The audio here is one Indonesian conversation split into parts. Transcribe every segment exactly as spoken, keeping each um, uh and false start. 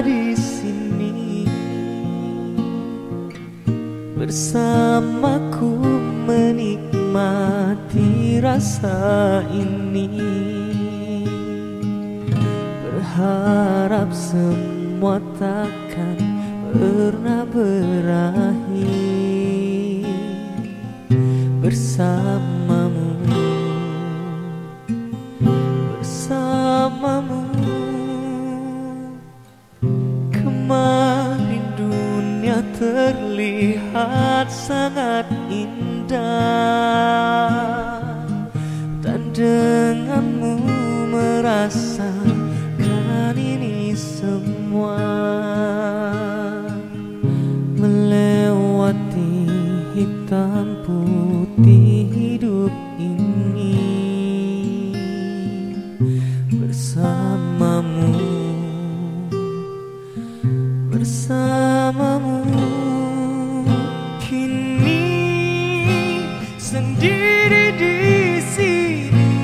di sini bersamaku menikmati rasa ini. Berharap semua takkan pernah berakhir bersamamu, bersamamu. Kemarin dunia terlihat sangat indah, dan denganmu merasakan ini semua. Melewati hitam putih hidup ini bersamamu, bersamamu. Kini sendiri di sini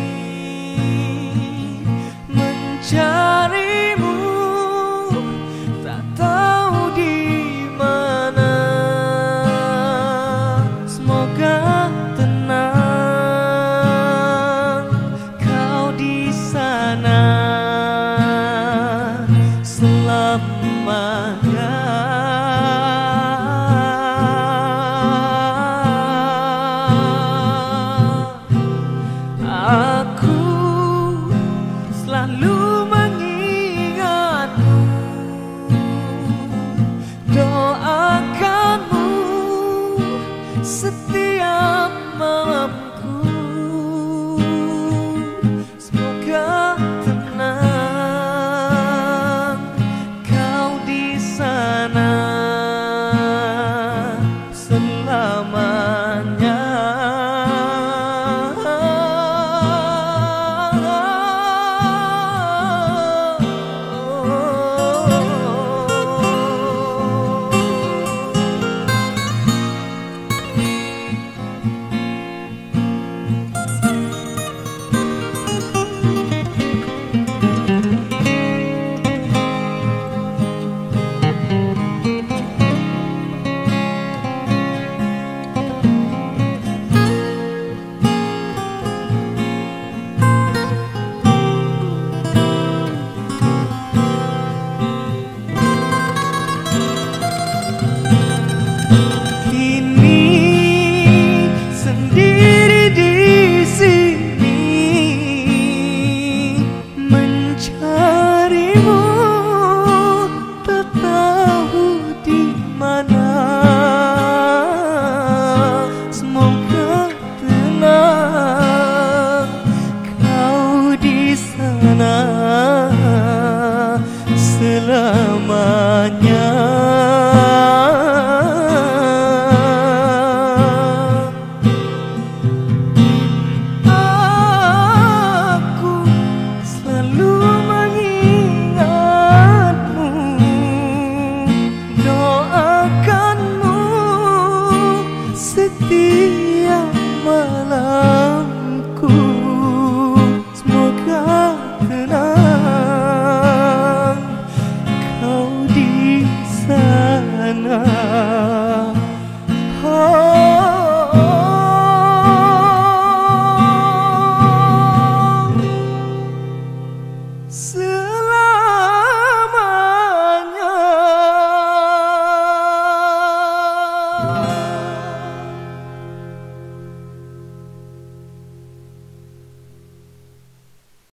mencarimu, tak tahu di mana. Semoga tenang kau di sana selamanya. Aku selalu mengingatmu, doakanmu setiap malamku. Semoga tenang kau di sana selamanya. Semoga tenang kau di sana selamanya.